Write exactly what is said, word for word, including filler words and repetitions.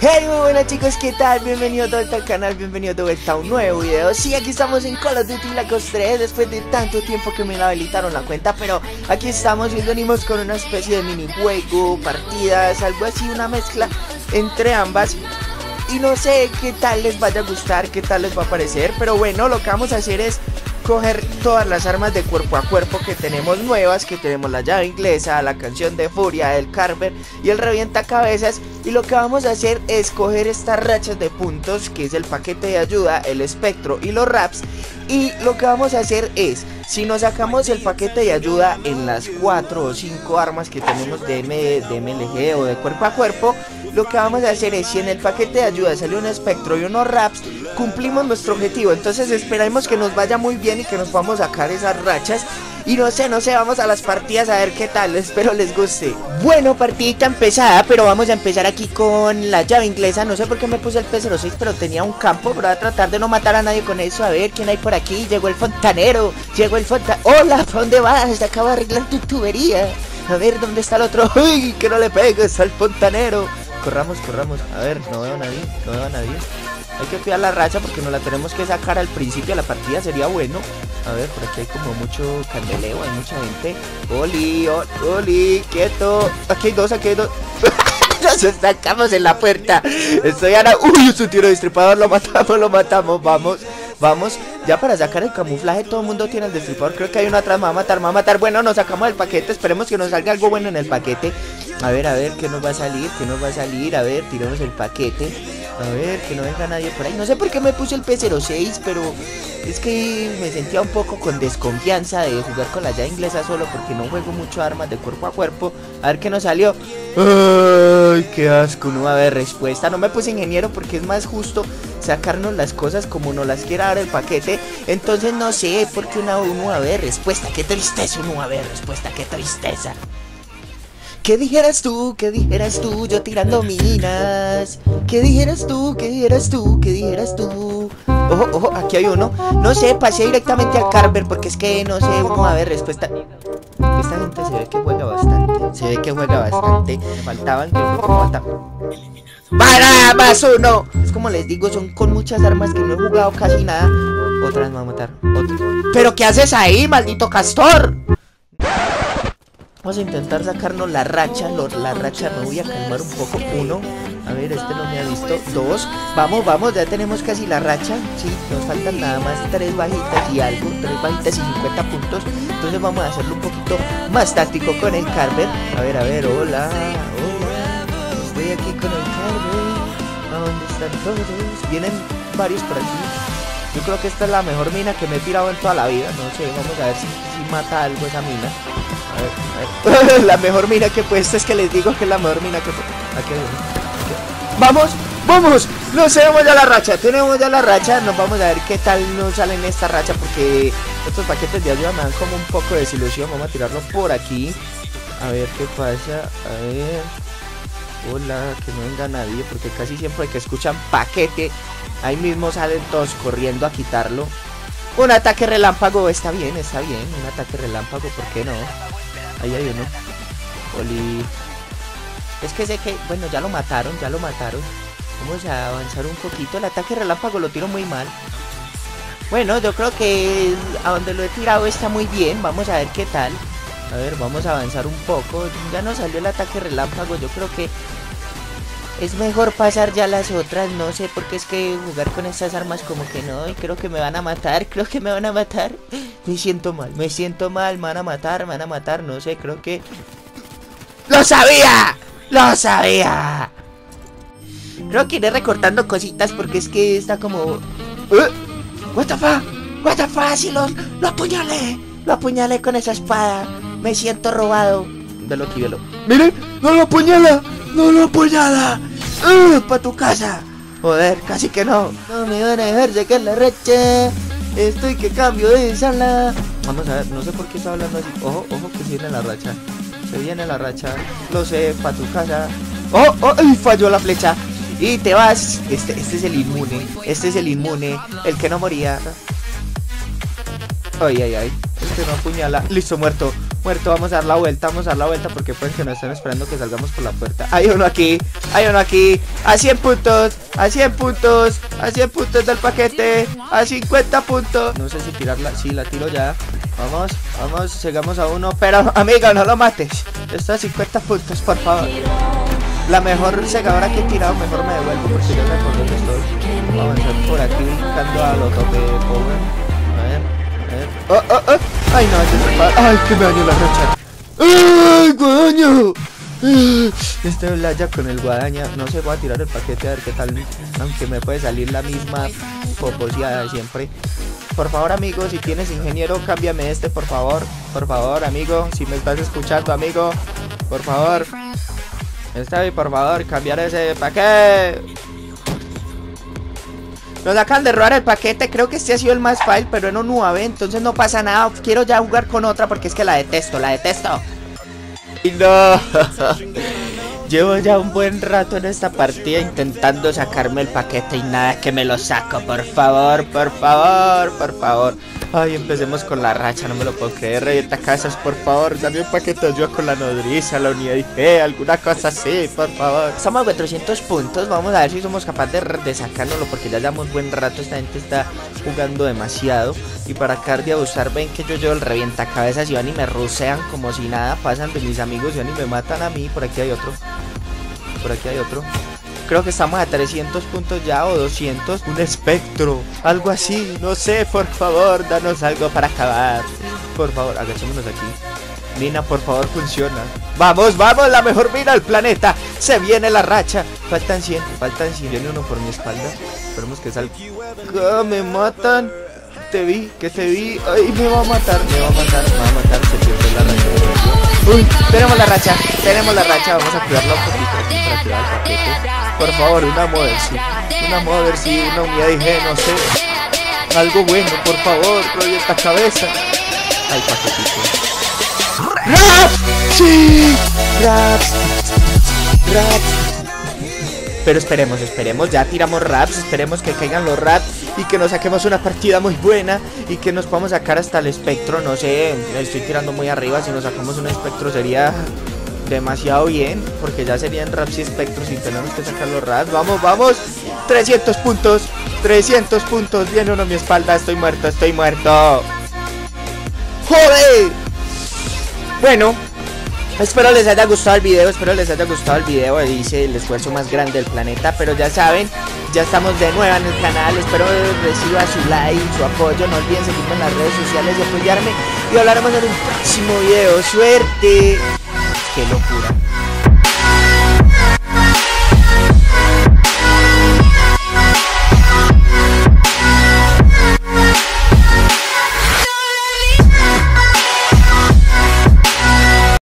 Hey, muy buenas chicos, ¿qué tal? Bienvenidos de vuelta al canal, bienvenidos de vuelta a un nuevo video. Sí, aquí estamos en Call of Duty Black Ops tres, después de tanto tiempo que me la habilitaron la cuenta. Pero aquí estamos y venimos con una especie de minijuego, partidas, algo así, una mezcla entre ambas. Y no sé qué tal les vaya a gustar, qué tal les va a parecer. Pero bueno, lo que vamos a hacer es coger todas las armas de cuerpo a cuerpo que tenemos nuevas, que tenemos la llave inglesa, la canción de furia, el Carver y el revientacabezas. Y lo que vamos a hacer es coger estas rachas de puntos, que es el paquete de ayuda, el espectro y los raps. Y lo que vamos a hacer es, si nos sacamos el paquete de ayuda en las cuatro o cinco armas que tenemos de, M, de M L G o de cuerpo a cuerpo, lo que vamos a hacer es, si en el paquete de ayuda sale un espectro y unos raps, cumplimos nuestro objetivo. Entonces esperemos que nos vaya muy bien y que nos podamos sacar esas rachas. Y no sé, no sé, vamos a las partidas a ver qué tal, espero les guste. Bueno, partidita empezada, pero vamos a empezar aquí con la llave inglesa. No sé por qué me puse el P cero seis, pero tenía un campo, pero voy a tratar de no matar a nadie con eso. A ver, ¿quién hay por aquí? Llegó el fontanero, llegó el fontanero. Hola, ¿para dónde vas? Te acabo de arreglar tu tubería. A ver, ¿dónde está el otro? ¡Uy, que no le pegue! Está el fontanero. Corramos, corramos. A ver, no veo a nadie, no veo a nadie. Hay que cuidar la racha porque nos la tenemos que sacar al principio de la partida, sería bueno. A ver, por aquí hay como mucho candeleo, hay mucha gente. Oli, oli, quieto. Aquí hay dos, aquí hay dos. Nos sacamos en la puerta. Estoy ahora. Uy, es un tiro destripador, lo matamos, lo matamos. Vamos, vamos. Ya para sacar el camuflaje todo el mundo tiene el destripador. Creo que hay uno atrás, me va a matar, me va a matar. Bueno, nos sacamos el paquete, esperemos que nos salga algo bueno en el paquete. A ver, a ver, ¿qué nos va a salir? ¿Qué nos va a salir? A ver, tiremos el paquete. A ver, que no venga nadie por ahí. No sé por qué me puse el P cero seis, pero es que me sentía un poco con desconfianza de jugar con la llave inglesa solo, porque no juego mucho armas de cuerpo a cuerpo. A ver qué nos salió. Ay, qué asco, no va a haber respuesta. No me puse ingeniero porque es más justo sacarnos las cosas como nos las quiera dar el paquete. Entonces no sé por qué una no va a haber respuesta. Qué tristeza, no va a haber respuesta, qué tristeza. ¿Qué dijeras tú? ¿Qué dijeras tú? Yo tirando minas. ¿Qué dijeras tú? ¿Qué dijeras tú? ¿Qué dijeras tú? Ojo, ojo, aquí hay uno. No sé, pasé directamente al Carver porque es que no sé, uno va a ver respuesta. Esta gente se ve que juega bastante. Se ve que juega bastante. Me faltaban, creo que me faltaban. ¡Para! ¡Más uno! Es como les digo, son con muchas armas que no he jugado casi nada. Otra vez me va a matar. Otra. ¿Pero qué haces ahí, maldito castor? Vamos a intentar sacarnos la racha, la racha, me voy a calmar un poco. Uno, a ver, este no me ha visto. Dos, vamos, vamos, ya tenemos casi la racha. Sí, nos faltan nada más tres bajitas y algo, tres bajitas y cincuenta puntos. Entonces vamos a hacerlo un poquito más táctico con el Carver. A ver, a ver, hola, hola, estoy aquí con el Carver. ¿A dónde están todos? Vienen varios por aquí. Yo creo que esta es la mejor mina que me he tirado en toda la vida. No sé, vamos a ver si, si mata algo esa mina. A ver, a ver. La mejor mina que he puesto, es que les digo que es la mejor mina que he puesto. Aquí, aquí. ¡Vamos! ¡Vamos! No sé, tenemos ya la racha, tenemos ya la racha. Nos vamos a ver qué tal nos sale en esta racha, porque estos paquetes de ayuda me dan como un poco de desilusión. Vamos a tirarlo por aquí. A ver qué pasa. A ver. Hola, que no venga nadie, porque casi siempre que escuchan paquete, ahí mismo salen todos corriendo a quitarlo. Un ataque relámpago, está bien, está bien. Un ataque relámpago, ¿por qué no? Ahí hay uno. Oli. Es que sé que, bueno, ya lo mataron, ya lo mataron. Vamos a avanzar un poquito. El ataque relámpago lo tiro muy mal. Bueno, yo creo que a donde lo he tirado está muy bien. Vamos a ver qué tal. A ver, vamos a avanzar un poco. Ya nos salió el ataque relámpago. Yo creo que es mejor pasar ya las otras. No sé, porque es que jugar con estas armas como que no. Y creo que me van a matar, creo que me van a matar. Me siento mal, me siento mal. Me van a matar, me van a matar, no sé, creo que... ¡Lo sabía! ¡Lo sabía! Creo que iré recortando cositas porque es que está como... ¿Eh? What the fuck? What the fuck, si lo, lo apuñalé. Lo apuñalé con esa espada. Me siento robado. Velo aquí, velo. ¡Miren! ¡No lo apuñala! ¡No lo apuñala! ¡Uh! ¡Pa' tu casa! Joder, casi que no. No me van a dejar sacar la racha. Estoy que cambio de sala. Vamos a ver, no sé por qué está hablando así. Ojo, ojo que se viene la racha. Se viene la racha. Lo sé, pa' tu casa. ¡Oh, oh! ¡Ay! Falló la flecha. Y te vas. Este, este es el inmune. Este es el inmune. El que no moría. Ay, ay, ay. Este no apuñala. Listo, muerto. Muerto, vamos a dar la vuelta, vamos a dar la vuelta porque pueden que nos estén esperando que salgamos por la puerta. Hay uno aquí, hay uno aquí. A cien puntos, a cien puntos, a cien puntos del paquete, a cincuenta puntos. No sé si tirarla, sí, la tiro ya. Vamos, vamos, llegamos a uno. Pero, amigo, no lo mates. Está a cincuenta puntos, por favor. La mejor segadora que he tirado, mejor me devuelvo porque yo me acuerdo que estoy. Vamos a avanzar por aquí, buscando a lo tope de power. A ver, a ver. ¡Oh, oh, oh! ¡Ay, no! Este es el... ¡Ay, que me dañó la racha! ¡Ay, guadaña! Este Blaya con el guadaña. No sé, voy a tirar el paquete a ver qué tal. Aunque me puede salir la misma poposeada de siempre. Por favor, amigo, si tienes ingeniero, cámbiame este, por favor. Por favor, amigo, si me estás escuchando, amigo. Por favor. Está bien, por favor, cambiar ese paquete. Nos acaban de robar el paquete. Creo que este ha sido el más fácil, pero en un nueve, entonces no pasa nada. Quiero ya jugar con otra porque es que la detesto, la detesto. Y no. Llevo ya un buen rato en esta partida intentando sacarme el paquete y nada que me lo saco. Por favor, por favor, por favor. Ay, empecemos con la racha, no me lo puedo creer. Revienta casas, por favor, dame un paquete de ayuda con la nodriza, la unidad I G, alguna cosa así, por favor. Estamos a cuatrocientos puntos, vamos a ver si somos capaces de, de sacárnoslo porque ya llevamos buen rato, esta gente está jugando demasiado. Y para acabar de abusar, ven que yo llevo el revientacabezas y van y me rusean como si nada, pasan de mis amigos y van y me matan a mí. Por aquí hay otro, por aquí hay otro. Creo que estamos a trescientos puntos ya o doscientos. Un espectro, algo así, no sé, por favor, danos algo para acabar. Por favor, agachémonos aquí. Mina, por favor, funciona. Vamos, vamos, la mejor mina del planeta. Se viene la racha. Faltan cien, faltan cien. Viene uno por mi espalda. Esperemos que salga. ¡Oh, me matan! Te vi, que te vi. Ay, me va a matar, me va a matar, me va a matar. Se pierde la racha. Uy, tenemos la racha, tenemos la racha. Vamos a cuidarla un poquito para cuidar el paquete. Por favor, una Mothercy, una Mothercy, una unidad I G, no sé. Algo bueno, por favor, revienta cabeza. Ay, paquetito. ¡Rap! ¡Sí! ¡Raps! ¡Raps! Pero esperemos, esperemos, ya tiramos raps, esperemos que caigan los raps y que nos saquemos una partida muy buena y que nos podamos sacar hasta el espectro, no sé, estoy tirando muy arriba, si nos sacamos un espectro sería demasiado bien, porque ya serían raps y espectros y tenemos que sacar los raps. Vamos, vamos, trescientos puntos, trescientos puntos, viene uno a mi espalda, estoy muerto, estoy muerto. ¡Joder! Bueno, espero les haya gustado el video, espero les haya gustado el video, hice el esfuerzo más grande del planeta, pero ya saben, ya estamos de nuevo en el canal, espero reciba su like, su apoyo, no olviden seguirme en las redes sociales y apoyarme, y hablaremos en un próximo video, suerte, qué locura.